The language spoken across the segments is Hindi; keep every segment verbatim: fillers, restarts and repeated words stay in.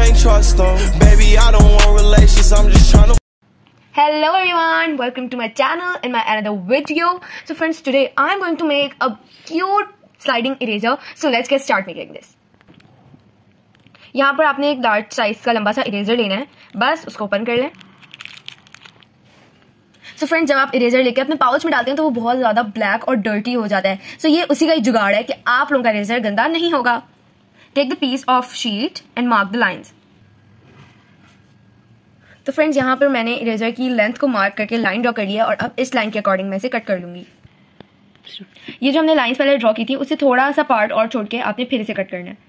can't trust them. Baby, I don't want relations, I'm just trying to. Hello everyone, welcome to my channel and my another video. So friends, today I'm going to make a cute sliding eraser. So let's get start making this. यहाँ पर आपने एक लार्ज साइज का लंबा सा इरेजर लेना है, बस उसको ओपन कर लें. सो so फ्रेंड्स, जब आप इरेजर लेके अपने पाउच में डालते हैं तो वो बहुत ज्यादा ब्लैक और डर्टी हो जाता है. सो so ये उसी का ही जुगाड़ है कि आप लोगों का इरेजर गंदा नहीं होगा. Take the piece of sheet and mark the lines. तो फ्रेंड्स, यहाँ पर मैंने इरेजर की लेंथ को मार्क करके लाइन ड्रॉ कर लिया और अब इस लाइन के अकॉर्डिंग मैं इसे कट कर लूंगी. ये जो हमने लाइंस पहले ड्रॉ की थी उससे थोड़ा सा पार्ट और छोड़ के आपने फिर इसे कट करना है.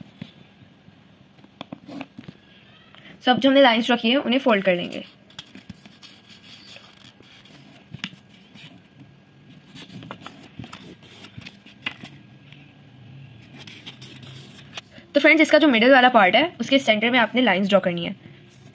सो अब जो हमने लाइंस ड्रॉ की है उन्हें फोल्ड कर लेंगे. तो फ्रेंड्स, इसका जो मिडिल वाला पार्ट है उसके सेंटर में आपने लाइंस ड्रॉ करनी है.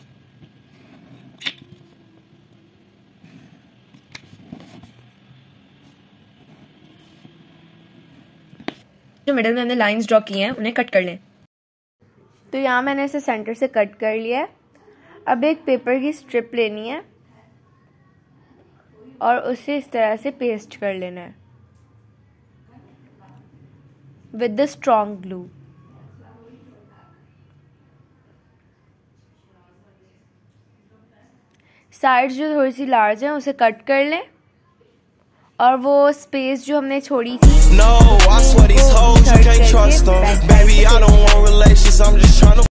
जो मिडिल में हमने लाइंस ड्रॉ की हैं उन्हें कट कर लें. तो यहाँ मैंने इसे सेंटर से कट कर लिया है. अब एक पेपर की स्ट्रिप लेनी है और उसे इस तरह से पेस्ट कर लेना है with the strong glue. Sides जो थोड़ी सी लार्ज है उसे कट कर लें और वो स्पेस जो हमने छोड़ी थी No, I swear these hoes, you can't trust them. Baby, I don't want relations, I'm just trying to.